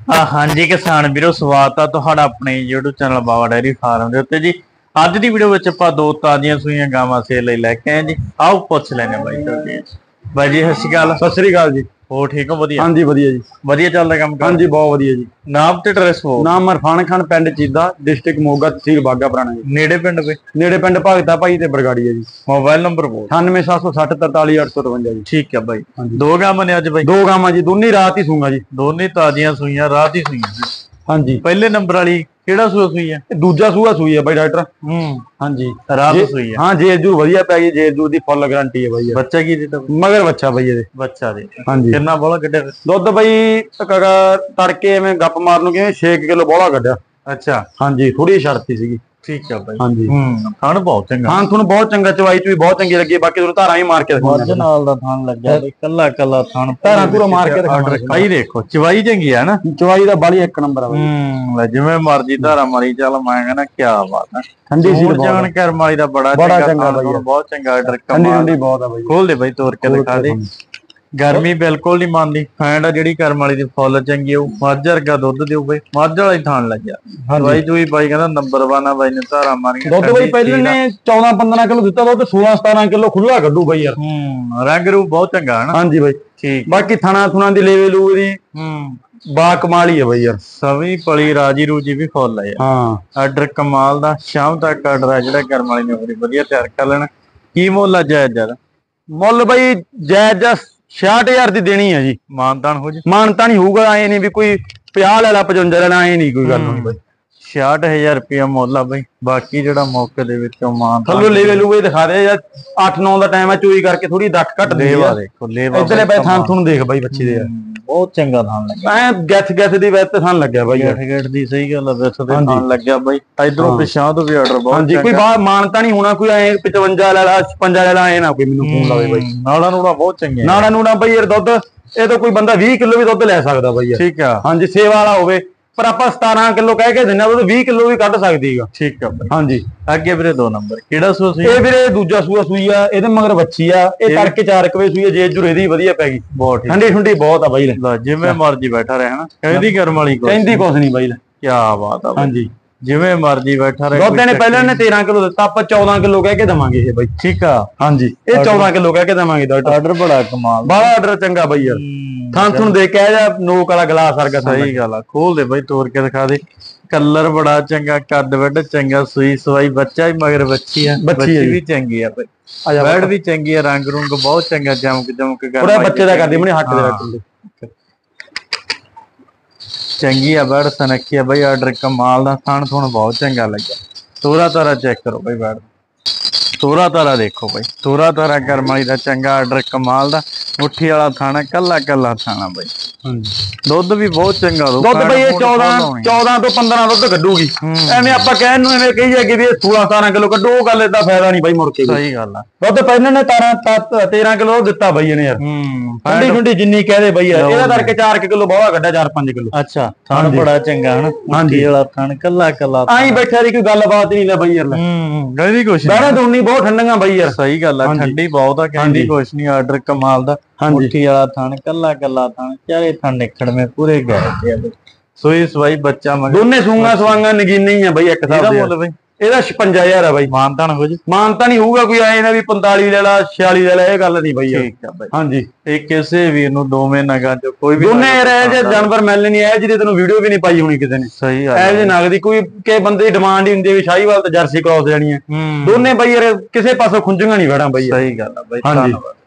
हाँ जी किसान वीरो स्वागत है तुहाडा अपने YouTube channel Baba dairy farm के उत्ते जी। अज की वीडियो में ਆਪਾਂ दो ताजियां सूईयां गावां सेल लई लैके आए जी। आओ पुछ लेने बाई तो जी। बाई जी सत श्री अकाल। सत श्री अकाल जी। हो ठीक हो? वधिया। हाँ जी वधिया जी। वधिया चलदा काम कर? हाँ जी बहुत वधिया जी। नाम ते एड्रेस हो? नाम इरफान खान, पिंड चीदा, डिस्ट्रिक्ट मोगा, तहसील बागा पुराना जी। नेड़े पिंड पे? नेड़े पिंड भगता भाई ते बरगाड़ी है जी। मोबाइल नंबर बोल। 9876 43853 जी। ठीक है भाई। हाँ जी। दो गावां ने अज बाई? दो गावां जी, दोनों रात ही सूंगा जी। दोनों ताजियां सूईयां रात ही सूईयां। हाँ जी। पहले नंबर वाली केड़ा सूआ सूई है? दूजा सूआ सूई है भाई डॉक्टर। हाँ जी रात सूई है। हाँ जेर जूर वधिया पै गई, जेर जूर दी फुल गारंटी है भाई। बच्चा की देता? मगर बच्चा भाई ये बच्चा दे। हाँ जी। कितना बोला कड्डे? दुध भाई तड़के में गप मारन के 6 किलो बोला कड्डा। अच्छा। हाँ जी थोड़ी शर्ती सी। ठीक है भाई। हाँ जी। थान बहुत चंगा। हाँ थोड़ा बहुत चंगा, चवाई चुई बहुत चंगी लगी। बाकी तुहानू धारा ही मार के दिखाऊंगा। नाल दा थान लग गया कल्ला कल्ला थान धारा पूरा मार के ऑर्डर खाई देखो चवाई चंगी है ना। चवाई दा बाली एक नंबर है। जिवें मर्जी धारा मारी चल मैं कहना क्या बात है। ठंडी सी जान कर मारी दा बड़ा चंगा भाई, बहुत चंगा ऑर्डर। ठंडी ठंडी बहुत है भाई। खोल दे भाई तोड़ के दिखा दे। गर्मी बिल्कुल नहीं मानती। फैंड जी करम वाली फुल चंगी है। मझ वर्गा दुध दो भाई, मझ वाला ही थान लग गया। दवाई चुई भाई कहना नंबर 1 है भाई ने धारा मारी। दुध भाई पहले ने 14-15 किलो दिता, दुध 16-17 किलो खुला कड्डू भाई यार। रंग रूप बहुत चंगा है ना। हाँ जी भाई ठीक। बाकी थाना थुना दी लेवे लू दी बा कमाल ही है भाई यार। सभी पली राजी रूजी भी फुल है। हाँ आर्डर कमाल दा। शाम तक आर्डर है जेड़ा करम वाली ने बड़ी वधिया तैयार कर लेना। की मुੱਲ जायज यार? मुੱਲ भाई जायज 66,000 दी देनी है जी। मानतान हो जी? मानता नहीं होगा, ऐ नहीं भी कोई 50 ले ला 55 ले ला, ऐ नहीं कोई गल नहीं भाई। 66,000 रुपया मुੱਲ आ भाई। बाकी जेड़ा मौके दे विचों मान थल्लो लेवे लूवे दिखा दे यार। 8-9 दा टाइम है, चोई करके थोड़ी दक घट दे। लेवा देखो लेवा इधरले पे थान थुन देख भाई बच्ची दे यार। बहुत चंगा थान लग ऐ गैस गैस दी वैसे थान लग गया भाई यार। गेट दी सही गल है वैसे ते थान लग गया भाई। इधरों पिछां तो भी ऑर्डर बहुत। हां जी कोई बात मानता नहीं होना, कोई ऐ 55 ले ला 56 ले ला, ऐ ना कोई मेनू फोन लावे भाई। नाड़ा नूड़ा बहुत चंगे। नाड़ा नूड़ा भाई यार दुध ये तो कोई बंदा 20 किलो भी दुध ले सकदा भाई यार। ठीक है। हां जी सेवा वाला होवे पर आप 17 किलो कह के दिना तो 20 किलो भी कट सकदी है। ठीक है भाई। हाँ जी अगे वीरे 2 नंबर केड़ा सूआ सी? ए वीरे दूजा सूआ सूई आ, एदे मगर बच्ची आ। ए तड़के 4 वजे सूई, जे जुरे दी वधिया पै गई। बहुत ठीक। ठंडी ठंडी बहुत आ भाई। जिवें मर्जी बैठा रहे ना, कहदी करम वाली को कहंदी कुछ नहीं भाई। क्या बात है। हां जी जिवें मर्जी बैठा रहे। दुध ने पहले ने 13 किलो दिता, आप 14 किलो कह के देवांगे ये भाई। ठीक है। हां जी ये 14 किलो कह के देवांगे। ऑर्डर बड़ा कमाल, बड़ा ऑर्डर चंगा भाई यार। थान थुन देख के जा नोक वाला गिलास वर्गा। सही गल है। खोल दे भाई तोड़ के दिखा दे। कलर बड़ा चंगा, कद वड चंगा, सुई सवाई बच्चा भी मगर बच्ची है। बच्ची भी चंगी है भाई, बैड भी चंगी है, रंग रुंग बहुत चंगा, चमक चमक कर पूरा बच्चे दा करदी मने हट दे रख चंगी है। बैड सनखी है भाई। ऑर्डर कमाल दा। थान थुन बहुत चंगा लगा। तोरा तारा चेक करो भाई। बैड तोरा तारा देखो भाई। तोरा तारा करम वाली दा चंगा ऑर्डर कमाल दा। मुट्ठी वाला थाना कल्ला कल्ला थाना भाई। दुध भी बहुत चंगा। दुध भाई ये 14 तो 15 दुध कड्डूगी। एवें आपां कहन नूं एवें कही जाए कि 16-17 किलो कड्डू, ओ गल इदा फायदा नहीं भाई मुड़ के। सही गल है। दुध पहले ने 13 किलो दिता भाई इहने यार। ठंडी ठंडी जिन्नी कह दे भाई यार। ਇਹਦਾ करके 4 किलो बहुत कड्डा, 4-5 किलो। अच्छा थान बड़ा चंगा है ना। मुट्ठी वाला थान कल्ला कल्ला आई बैठा दी, कोई गलबात नहीं ले भाई यार। कहदी कुछ बैठा दूनी बहुत ठंडियां भाई यार। सही गल है। ठंडी बहुत है, कहदी कुछ नहीं। ऑर्डर कमाल दा। मुट्ठी वाला थान कल्ला कल्ला थान, चारे थान निखड़ में पूरे गए। सोई सवाई बच्चा मगर दोने सूंगा सवांगा नगीने ही है भाई। एक साहब दे मुੱਲ भाई ਇਹਦਾ 56,000 है भाई। मानतान हो जी? मानता नहीं होगा, कोई आए ना भी 45 ले ला 46 ले ला, ये गल नहीं भाई। ठीक है भाई। हां जी एक किसी वीर नु दोवें नगां चो कोई भी दोने रहे जे जानवर मिलने नहीं आए, ਜਿਹਦੇ ਤੈਨੂੰ ਵੀਡੀਓ ਵੀ ਨਹੀਂ ਪਾਈ ਹੋਣੀ ਕਿਸੇ ਨੇ। सही है। ਐ ਜੇ ਨਗ ਦੀ ਕੋਈ ਕੇ ਬੰਦੇ ਦੀ ਡਿਮਾਂਡ ਹੀ ਹੁੰਦੀ ਹੈ ਵੀ ਸ਼ਾਹੀਵਾਲ ਤੇ ਜਰਸੀ ਕ੍ਰਾਸ ਜਾਣੀ ਹੈ। ਦੋਨੇ ਬਾਈ ਯਾਰ ਕਿਸੇ ਪਾਸੋਂ ਖੁੰਝੀਆਂ ਨਹੀਂ ਵੜਾਂ ਬਾਈ। सही गल है भाई। हां जी। धन्यवाद।